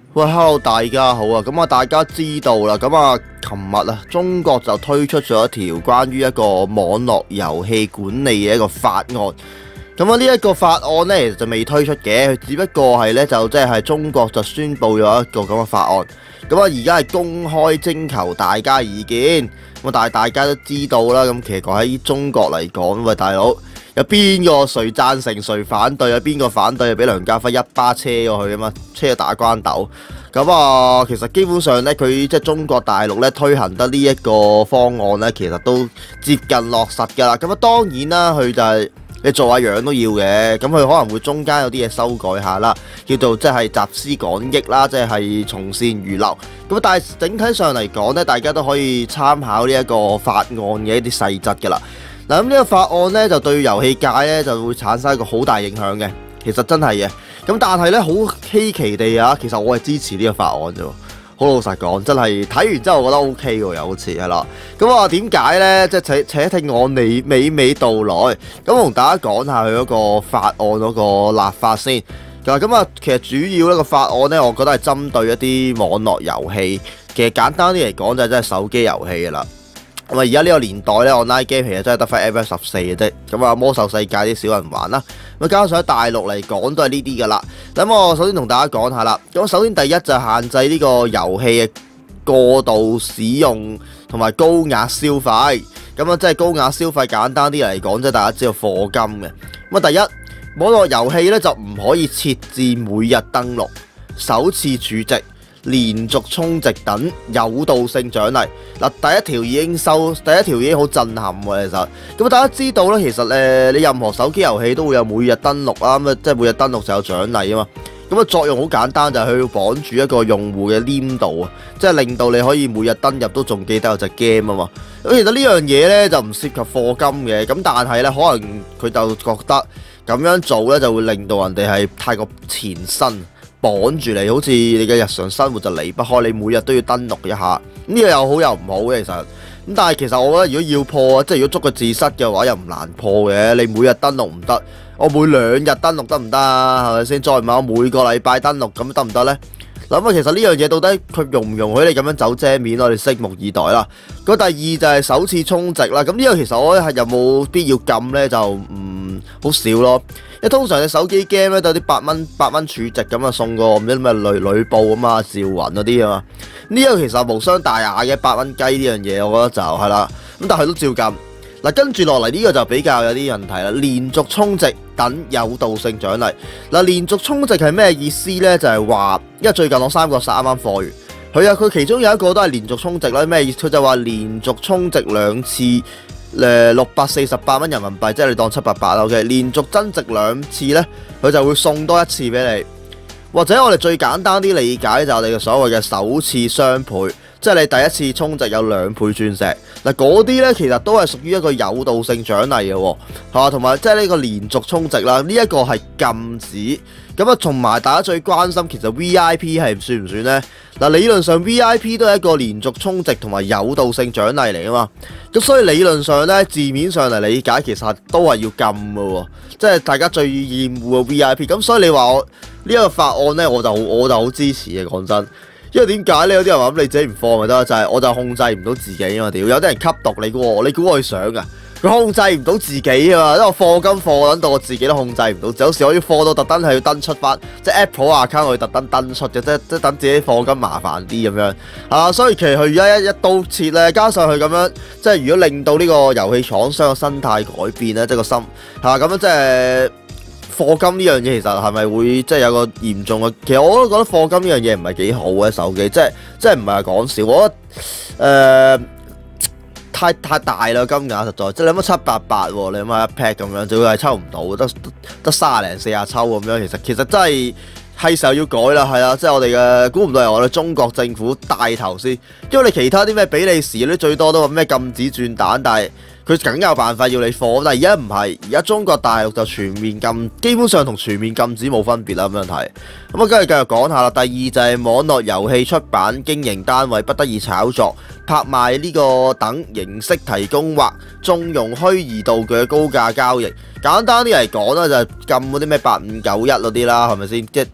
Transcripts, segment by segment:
喂，hello，大家好啊！咁啊，大家知道啦，咁啊，琴日啊，中國就推出咗一條關於一個網絡遊戲管理嘅一個法案。咁啊，呢一個法案呢，其實就未推出嘅，佢只不過係呢，就即係中國就宣布咗一個咁嘅法案。咁啊，而家係公開徵求大家意見。咁但係大家都知道啦，咁其實講喺中國嚟講，喂大佬，有邊個誰贊成誰反對啊？邊個反對就俾梁家輝一巴車過去啊嘛，車打關鬥。咁啊，其實基本上呢，佢即係中國大陸呢推行得呢一個方案呢，其實都接近落實㗎啦。咁啊，當然啦，佢就係你做下樣都要嘅。咁佢可能會中間有啲嘢修改下啦，叫做即係集思廣益啦，即係從善如流。咁但係整體上嚟講呢，大家都可以參考呢一個法案嘅一啲細則㗎啦。嗱，咁呢個法案呢，就對遊戲界呢就會產生一個好大影響嘅，其實真係嘅。咁但係呢，好稀奇地啊，其實我係支持呢個法案啫。好老實講，真係睇完之後我覺得 OK 喎，又好似係啦。咁啊，點解呢？即係且聽我娓娓道來。咁同大家講下佢嗰個法案嗰個立法先。咁啊，其實主要呢個法案呢，我覺得係針對一啲網絡遊戲。其實簡單啲嚟講就係真係手機遊戲㗎啦。咁啊，而家呢個年代呢 online game 其實真係得翻 FF14嘅啫。咁啊，魔獸世界啲少人玩啦。咁加上喺大陸嚟講都係呢啲噶啦。咁我首先同大家講下啦。咁首先第一就係限制呢個遊戲嘅過度使用同埋高額消費。咁啊，即係高額消費簡單啲嚟講，即係大家知道課金嘅。咁啊，第一網絡遊戲呢就唔可以設置每日登錄、首次儲值、連續充值等誘導性獎勵。嗱，第一條已經好震撼喎，其實。咁大家知道咧，其實你任何手機遊戲都會有每日登錄啦，咁啊即係每日登錄就有獎勵啊嘛。咁啊作用好簡單，就係佢要綁住一個用戶嘅黏度啊，即係令到你可以每日登入都仲記得有隻 game 啊嘛。咁其實呢樣嘢咧就唔涉及課金嘅，咁但係咧可能佢就覺得咁樣做咧就會令到人哋係太過纏身。綁住你，好似你嘅日常生活就離不開，你每日都要登錄一下。呢個又好又唔好嘅其實。咁但係其實我覺得如果要破，即係如果捉個字蝨嘅話，又唔難破嘅。你每日登錄唔得，我每2日登錄得唔得啊？係咪先？再唔係我每個禮拜登錄咁得唔得呢？諗下其實呢樣嘢到底佢容唔容許你咁樣走遮面，我哋拭目以待啦。咁第二就係首次充值啦。咁呢個其實我覺得係有冇必要禁呢？就好少咯。因為通常你手機 game 咧都有啲8蚊儲值咁啊，送個唔知咩呂布啊嘛、趙雲嗰啲啊嘛。呢個其實無傷大雅嘅8蚊雞呢樣嘢，我覺得就係啦。咁但係都照禁。嗱，跟住落嚟呢個就比較有啲問題啦。連續充值等誘導性獎勵。嗱，連續充值係咩意思呢？就係話，因為最近我三國殺啱啱課完，佢其中有一個都係連續充值啦。咩意思？佢就話連續充值2次。648蚊人民幣，即係你當788啦。OK， 連續增值2次呢，佢就會送多1次俾你。或者我哋最簡單啲理解就係我哋嘅所謂嘅首次雙倍，即係你第一次充值有2倍鑽石。嗱，嗰啲呢其實都係屬於一個誘導性獎勵嘅喎，係嘛？同埋即係呢個連續充值啦，呢一個係禁止。咁啊，同埋大家最關心，其實 VIP 係算唔算呢？嗱，理論上 VIP 都係一個連續充值同埋誘導性獎勵嚟啊嘛。咁所以理論上呢，字面上嚟理解，其實都係要禁嘅喎。即係大家最厭惡嘅 VIP。咁所以你話我呢一個法案呢，我就好支持嘅，講真。因為點解呢？有啲人話咁你自己唔放咪得，就係我就控制唔到自己啊嘛。屌，有啲人吸毒，你估我想㗎？佢控制唔到自己啊嘛，因為我課金課到我自己都控制唔到，有時我要課到特登係要登出翻，即係 Apple account 我要特登登出嘅，即係等自己課金麻煩啲咁樣啊。所以其實佢而家一刀切咧，加上佢咁樣，即係如果令到呢個遊戲廠商嘅生態改變咧，即係個心咁樣，即係課金呢樣嘢其實係咪會即係有個嚴重嘅？其實我都覺得課金呢樣嘢唔係幾好嘅手機，即係唔係講笑，我覺得太大啦，金額實在，即係你諗下788喎，你諗下一 pack 咁樣，就係抽唔到，得30零40抽咁樣，其實真係時候要改啦，係啊，即係我哋嘅估唔到係我哋中國政府帶頭先，因為你其他啲咩比利時嗰啲最多都話咩禁止轉蛋，但係佢梗有辦法要你課，但係而家唔係，而家中國大陸就全面禁，基本上同全面禁止冇分別啦咁樣睇。咁啊，跟住繼續講下啦。第二就係網絡遊戲出版經營單位不得以炒作、拍賣呢個等形式提供或縱容虛擬道具嘅高價交易。簡單啲嚟講啦，就係禁嗰啲咩8591嗰啲啦，係咪先？即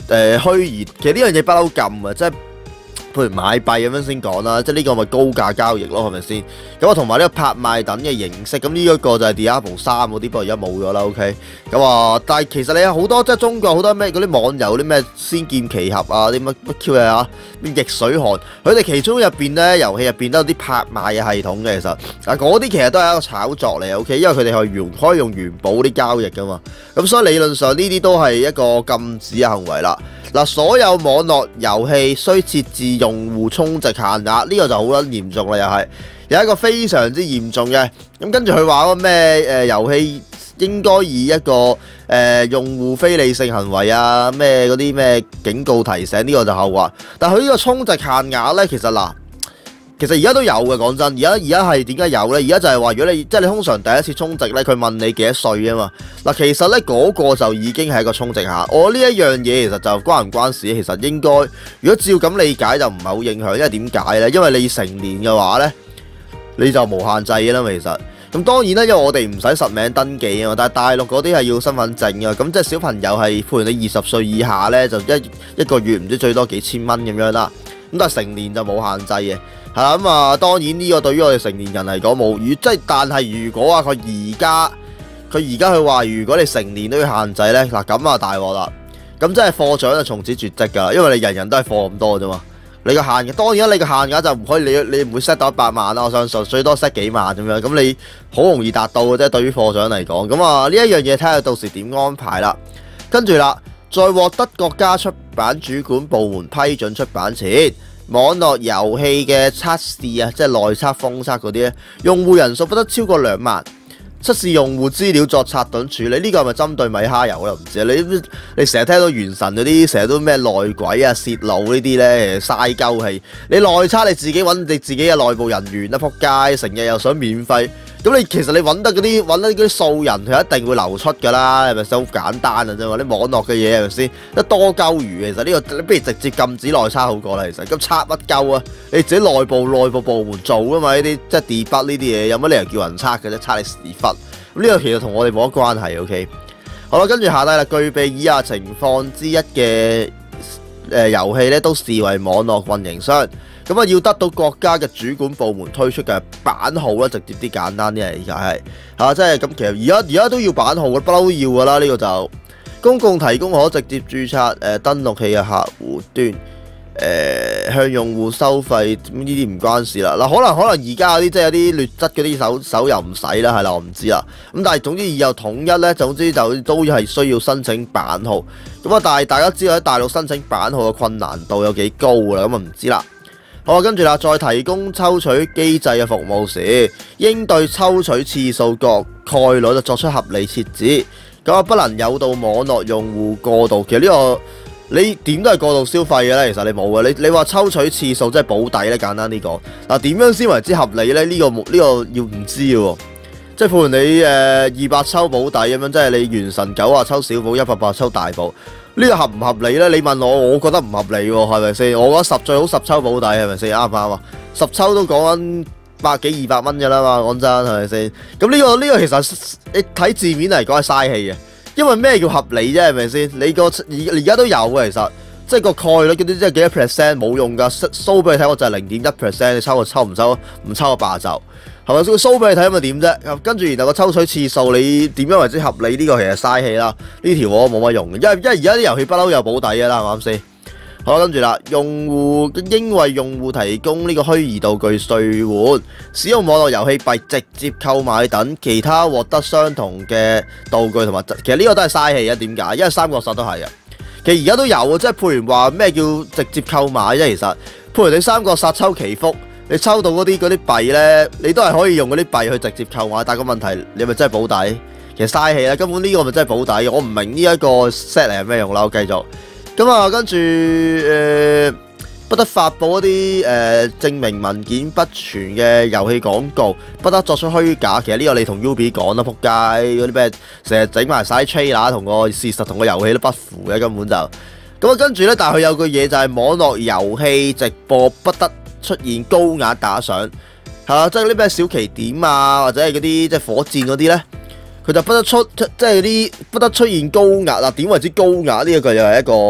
虛擬，其實呢樣嘢不嬲禁啊，即係譬如買幣咁樣先講啦，即係呢個咪高價交易咯，係咪先？咁啊同埋呢個拍賣等嘅形式，咁呢一個就係 Diablo 3嗰啲，不過而家冇咗啦。OK， 咁啊，但係其實你有好多即係中國好多咩嗰啲網遊啲咩仙劍奇俠啊，啲乜 Q 嘢啊，咩逆水寒，佢哋其中入邊咧遊戲入邊都有啲拍賣嘅系統嘅，其實嗱嗰啲其實都係一個炒作嚟 ，OK， 因為佢哋可以用元寶啲交易噶嘛，咁所以理論上呢啲都係一個禁止嘅行為啦。嗱，所有網絡遊戲需設置用戶充值限額，呢個就好撚嚴重啦，又係有一個非常之嚴重嘅。咁跟住佢話嗰咩遊戲應該以一個用戶非理性行為啊，咩嗰啲咩警告提醒，呢個就後話。但係佢呢個充值限額呢，其實而家都有嘅，講真，而家係點解有呢？而家就係話，如果你即係你通常第一次充值呢，佢問你幾多歲啊嘛。嗱，其實呢嗰個就已經係一個充值額。我呢一樣嘢其實就關唔關事？其實應該如果照咁理解就唔係好影響，因為點解呢？因為你成年嘅話呢，你就無限制嘅啦。其實咁當然啦，因為我哋唔使實名登記啊嘛，但係大陸嗰啲係要身份證啊。咁即係小朋友係，譬如你20歲以下呢，就一個月唔知最多幾千蚊咁樣啦。咁但係成年就冇限制嘅。係啦，咁啊，當然呢個對於我哋成年人嚟講冇，即係但係如果啊佢而家佢話如果你成年都要限制咧，嗱咁啊大鑊啦，咁即係課長就從此絕跡㗎啦，因為你人人都係課咁多啫嘛，你個限額當然啦，你個限額就唔可以，你唔會 set 到100萬啦，我相信最多 set 幾萬咁樣，咁你好容易達到嘅啫，對於課長嚟講，咁啊呢一樣嘢睇下到時點安排啦，跟住啦，在獲得國家出版主管部門批准出版前，網絡遊戲嘅測試啊，即係內測、封測嗰啲咧，用戶人數不得超過2萬。測試用戶資料作拆躉處理，呢個係咪針對米哈遊咧？唔知啊！你成日聽到原神嗰啲，成日都咩內鬼啊、泄露呢啲咧，嘥鳩氣。你內測你自己揾你自己嘅內部人員啦，仆街！成日又想免費，咁其實你揾得嗰啲素人，佢一定會流出㗎啦，係咪先？好簡單啊啫嘛！啲網絡嘅嘢係咪先？得多鳩餘，其實呢個你不如直接禁止內測好過啦。其實咁測乜鳩啊？你自己內部部門做㗎嘛？呢啲即係 debug 呢啲嘢，有乜理由叫人測嘅啫？測你屎忽！咁呢個其實同我哋冇乜關係 ，OK？ 好啦，跟住下低啦，具備以下情況之一嘅遊戲咧，都視為網絡運營商。咁啊，要得到國家嘅主管部門推出嘅版號啦，直接啲簡單啲嚟，而家係嚇，即係咁。其實而家都要版號嘅，不嬲都要㗎啦。呢個就公共提供可直接註冊登錄器嘅客戶端。向用戶收費，呢啲唔關事啦。嗱，可能而家嗰啲即係有啲劣質嗰啲手遊唔使啦，係啦，我唔知啦。咁但係總之以後統一咧，總之就都係需要申請版號。咁啊，但係大家知道喺大陸申請版號嘅困難度有幾高啦，咁啊唔知啦。好啦，跟住啦，再提供抽取機制嘅服務時，應對抽取次數各概率就作出合理設置。咁啊，不能誘導網絡用戶過度。其實呢個你點都係過度消費嘅咧，其實你冇嘅。你話抽取次數即係保底咧，簡單啲講。嗱，點樣先為之合理咧？呢個要唔知喎。即係譬如你200抽保底咁樣，即係你元神90抽小寶，180抽大寶。呢個合唔合理咧？你問我覺得唔合理喎，係咪先？我覺得最好10抽保底，係咪先？啱唔啱啊？10抽都講緊100幾200蚊嘅啦嘛，講真係咪先？咁呢個其實你睇字面嚟講係嘥氣嘅。因為咩叫合理啫？係咪先？你而家都有嘅，其實即係個概率嗰啲，即係幾多 percent 冇用噶。show 俾你睇，我就係0.1%，你抽就抽，唔抽就罷就，係咪先？show 俾你睇咁咪點啫？跟住然後個抽取次數，你點樣為之合理？呢個其實嘥氣啦。呢條我冇乜用嘅，因為而家啲遊戲不嬲有保底嘅啦，係咪啱先？好啦，跟住啦，用戶應為用戶提供呢個虛擬道具兌換，使用網絡遊戲幣直接購買等其他獲得相同嘅道具同埋，其實呢個都係嘥氣啊！點解？因為三國殺都係啊。其實而家都有啊，即係譬如話咩叫直接購買啫？其實譬如你三國殺抽祈福，你抽到嗰啲幣咧，你都係可以用嗰啲幣去直接購買，但係個問題你咪真係保底？其實嘥氣啦，根本呢個咪真係保底。我唔明呢一個 set 嚟係咩用啦，我繼續。咁啊，跟住不得發布一啲證明文件不全嘅遊戲廣告，不得作出虛假。其實呢個你同 Ubi 講啦，仆街嗰啲咩成日整埋晒 trailer 同個事實同個遊戲都不符嘅根本就。咁啊，跟住咧，但係佢有句嘢就係網絡遊戲直播不得出現高額打賞，係啊，即係嗰啲咩小奇點啊，或者係嗰啲即係火箭嗰啲咧。佢就不得出現高額啦。點為之高額呢？一個又係一個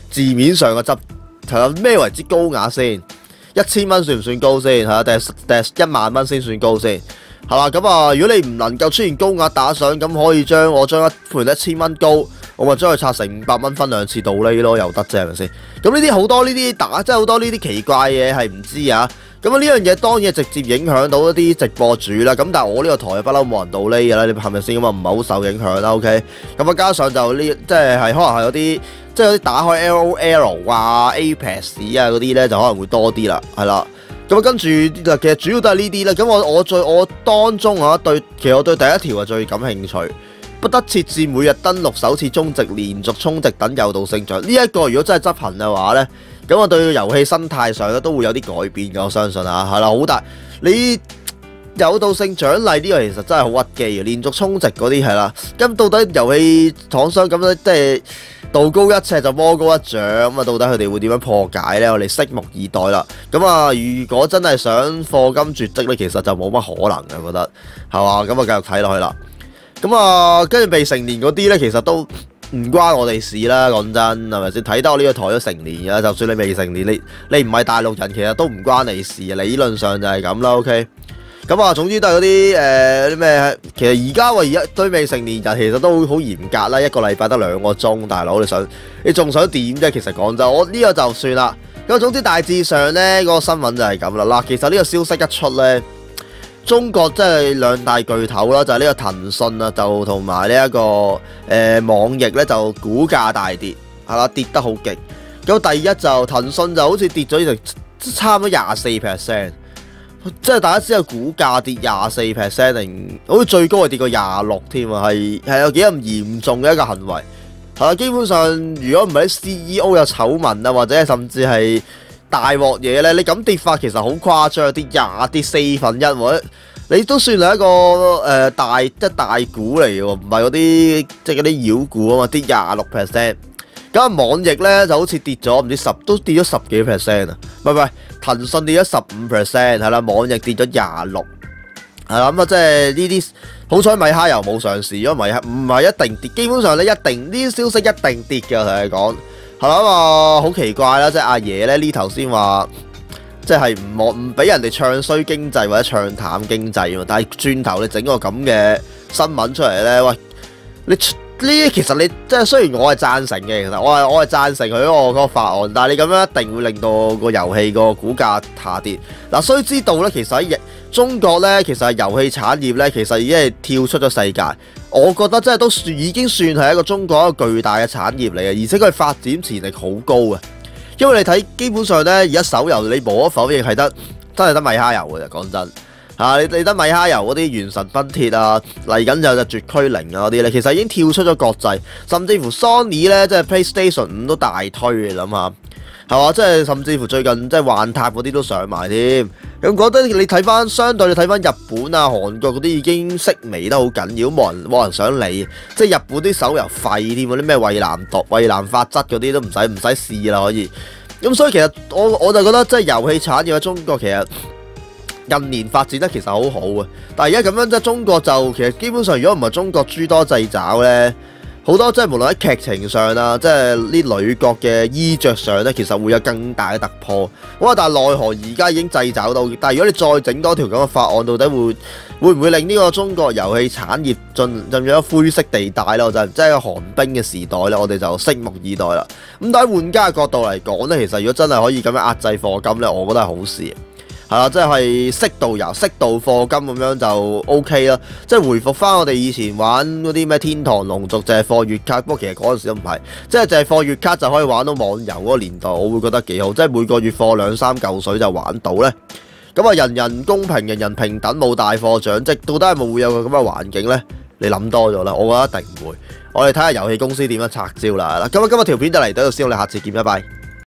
字面上嘅執咩為之高額先？1000蚊算唔算高先？係啊，定係10000蚊先算高先？係嘛？咁啊，如果你唔能夠出現高額打賞，咁可以將賠1000蚊高，我咪將佢拆成500蚊分2次道理咯，又得啫，係咪先？咁呢啲好多呢啲即係好多呢啲奇怪嘢係唔知啊。咁啊呢樣嘢當然直接影響到一啲直播主啦。咁但係我呢個台不嬲冇人道理嘅啦，你係咪先？咁啊唔係好受影響啦。OK。咁啊加上就呢即係可能係有啲即係有啲打開 LOL 啊、Apex 啊嗰啲咧就可能會多啲啦，係啦。咁跟住其實主要都係呢啲啦。咁我當中啊其實我對第一條係最感興趣，不得設置每日登錄首次充值、連續充值等誘導性獎。呢一個如果真係執行嘅話咧，咁我對遊戲生態上咧都會有啲改變嘅，我相信啊，係啦，好大你誘導性獎勵呢個其實真係好屈機嘅，連續充值嗰啲係啦。咁到底遊戲廠商咁咧，即係道高一尺就魔高一丈咁啊？到底佢哋會點樣破解呢？我哋拭目以待啦。咁啊，如果真係想課金絕跡呢，其實就冇乜可能嘅，我覺得係嘛？咁啊，繼續睇落去啦。咁啊，跟住未成年嗰啲呢，其實都唔關我哋事啦。講真係咪先？睇得我呢個台都成年嘅，就算你未成年，你唔係大陸人，其實都唔關你事。理論上就係咁啦。OK。咁啊，總之都係嗰啲咩？其實而家對未成年人其實都好嚴格啦，一個禮拜得2個鐘，大佬你仲想點啫？其實講真，我呢個就算啦。咁總之大致上呢，嗰個新聞就係咁啦。嗱，其實呢個消息一出呢，中國即係2大巨頭啦，就係呢個騰訊啊，就同埋呢一個網易呢，就股價大跌，係啦，跌得好勁。咁第一就騰訊就好似跌咗成差唔多24%。即係大家知道股價跌24%，定好似最高係跌過26%添啊，係有幾咁嚴重嘅一個行為。係啦，基本上如果唔係啲 CEO 有醜聞啊，或者甚至係大鑊嘢咧，你咁跌法其實好誇張，跌4分1，或者你都算係一個大股嚟嘅喎，唔係嗰啲即係嗰啲妖股啊嘛，跌26%。咁網易咧就好似跌咗唔知都跌咗10幾%啊，唔係騰訊跌咗15%，係啦，網易跌咗26%，係啦。咁啊即係呢啲好彩米哈遊冇上市，如果唔係一定跌，基本上咧一定呢啲消息一定跌嘅，我同你講係啦。好奇怪啦，即係阿爺咧呢頭先話即係唔俾人哋唱衰經濟或者唱淡經濟，但係轉頭你整個咁嘅新聞出嚟咧，喂你。呢啲其實你即係雖然我係贊成嘅，其實我係贊成佢嗰個法案，但係你咁樣一定會令到個遊戲個股價下跌。嗱，須知道咧，其實喺中國咧，其實係遊戲產業咧，其實已經係跳出咗世界。我覺得真係都已經算係一個中國一個巨大嘅產業嚟嘅，而且佢發展潛力好高嘅。因為你睇基本上咧，而家手遊你無可否認係真係得米哈遊嘅啫，講真。你得米哈遊嗰啲《原神崩鐵》啊，嚟緊就絕區0啊嗰啲咧，其實已經跳出咗國際，甚至乎 Sony 咧，即係 PlayStation 5都大推，你諗下，係嘛？即係甚至乎最近即係幻塔嗰啲都上埋添。咁覺得你睇翻相對，你睇翻日本啊、韓國嗰啲已經式微得好緊要，冇人想理。即係日本啲手遊廢添，嗰啲咩蔚藍法則嗰啲都唔使試啦，可以。咁所以其實我就覺得即係遊戲產業喺中國其實近年發展得其實好好啊，但係而家咁樣即係中國就其實基本上如果唔係中國諸多掣肘呢，好多即係無論喺劇情上啊，即係啲女角嘅衣着上呢，其實會有更大嘅突破。哇！但係奈何而家已經掣肘到，但係如果你再整多條咁嘅法案，到底會唔會令呢個中國遊戲產業進入咗灰色地帶呢？就即係寒冰嘅時代呢，我哋就拭目以待啦。咁但係玩家嘅角度嚟講呢，其實如果真係可以咁樣壓制課金呢，我覺得係好事。係啦，即係適度遊、適度課金咁樣就 OK 啦。即係回復翻我哋以前玩嗰啲咩天堂龍族，淨係課月卡。不過其實嗰陣時都唔係，即係淨係課月卡就可以玩到網遊嗰個年代，我會覺得幾好。即係每個月課2-3嚿水就玩到呢。咁啊，人人公平、人人平等，冇大課獎，即到底係咪會有個咁嘅環境呢？你諗多咗啦，我覺得一定唔會。我哋睇下遊戲公司點樣拆招啦。咁今日條片就嚟到呢度先，我哋下次見，拜拜。